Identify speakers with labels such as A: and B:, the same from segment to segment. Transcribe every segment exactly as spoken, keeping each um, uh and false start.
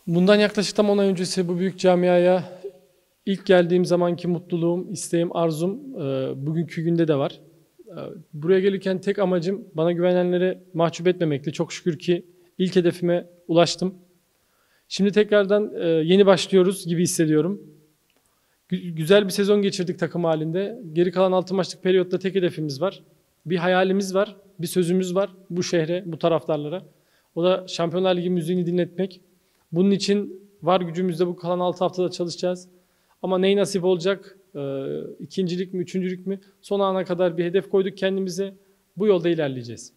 A: Bundan yaklaşık tam on ay öncesi bu büyük camiaya ilk geldiğim zamanki mutluluğum, isteğim, arzum e, bugünkü günde de var. E, Buraya gelirken tek amacım bana güvenenleri mahcup etmemekti. Çok şükür ki ilk hedefime ulaştım. Şimdi tekrardan e, yeni başlıyoruz gibi hissediyorum. Gü- Güzel bir sezon geçirdik takım halinde. Geri kalan altı maçlık periyotta tek hedefimiz var. Bir hayalimiz var, bir sözümüz var bu şehre, bu taraftarlara. O da Şampiyonlar Ligi müziğini dinletmek. Bunun için var gücümüzle bu kalan altı haftada çalışacağız. Ama ney nasip olacak? Ee, ikincilik mi, üçüncülük mü? Son ana kadar bir hedef koyduk kendimize. Bu yolda ilerleyeceğiz.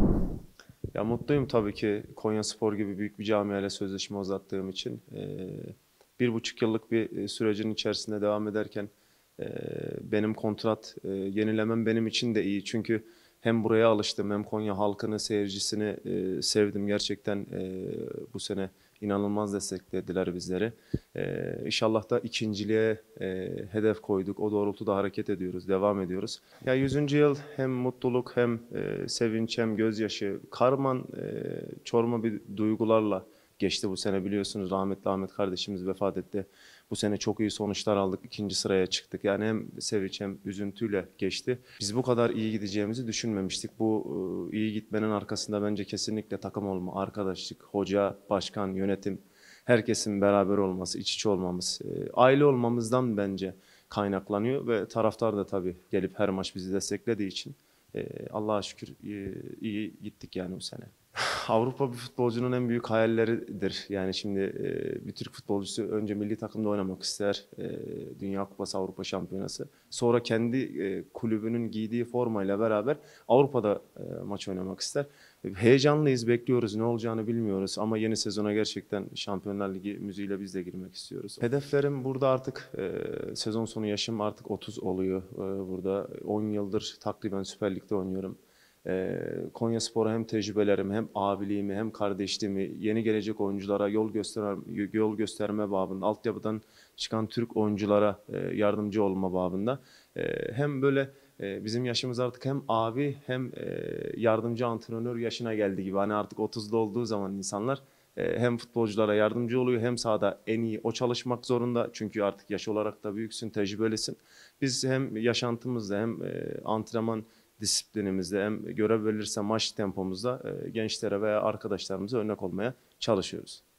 B: Ya mutluyum tabii ki Konyaspor gibi büyük bir camiayla sözleşme uzattığım için. Ee, bir buçuk yıllık bir e, sürecin içerisinde devam ederken e, benim kontrat e, yenilemem benim için de iyi. Çünkü hem buraya alıştım hem Konya halkını, seyircisini e, sevdim. Gerçekten e, bu sene inanılmaz desteklediler bizleri. E, İnşallah da ikinciliğe e, hedef koyduk. O doğrultuda hareket ediyoruz, devam ediyoruz. Ya yüzüncü yıl hem mutluluk hem e, sevinç hem gözyaşı, karman e, çorma bir duygularla geçti bu sene biliyorsunuz. Rahmetli Ahmet kardeşimiz vefat etti. Bu sene çok iyi sonuçlar aldık. İkinci sıraya çıktık. Yani hem sevinç hem üzüntüyle geçti. Biz bu kadar iyi gideceğimizi düşünmemiştik. Bu e, iyi gitmenin arkasında bence kesinlikle takım olma, arkadaşlık, hoca, başkan, yönetim, herkesin beraber olması, iç içe olmamız, e, aile olmamızdan bence kaynaklanıyor ve taraftar da tabii gelip her maç bizi desteklediği için e, Allah'a şükür e, iyi gittik yani bu sene. Avrupa bir futbolcunun en büyük hayalleridir. Yani şimdi e, bir Türk futbolcusu önce milli takımda oynamak ister. E, Dünya Kupası, Avrupa Şampiyonası. Sonra kendi e, kulübünün giydiği formayla beraber Avrupa'da e, maç oynamak ister. Heyecanlıyız, bekliyoruz. Ne olacağını bilmiyoruz. Ama yeni sezona gerçekten Şampiyonlar Ligi müziğiyle biz de girmek istiyoruz. Hedeflerim burada artık e, sezon sonu yaşım artık otuz oluyor. E, burada on yıldır takriben Süper Lig'de oynuyorum. Ee, Konyaspor'a hem tecrübelerimi hem abiliğimi hem kardeşliğimi yeni gelecek oyunculara yol göster yol gösterme babında altyapıdan çıkan Türk oyunculara e, yardımcı olma babında e, hem böyle e, bizim yaşımız artık hem abi hem e, yardımcı antrenör yaşına geldi gibi hani artık otuzda olduğu zaman insanlar e, hem futbolculara yardımcı oluyor hem sahada en iyi o çalışmak zorunda çünkü artık yaş olarak da büyüksün tecrübelisin. Biz hem yaşantımızda hem e, antrenman disiplinimizde hem görev verilirse maç tempomuzda e, gençlere veya arkadaşlarımıza örnek olmaya çalışıyoruz.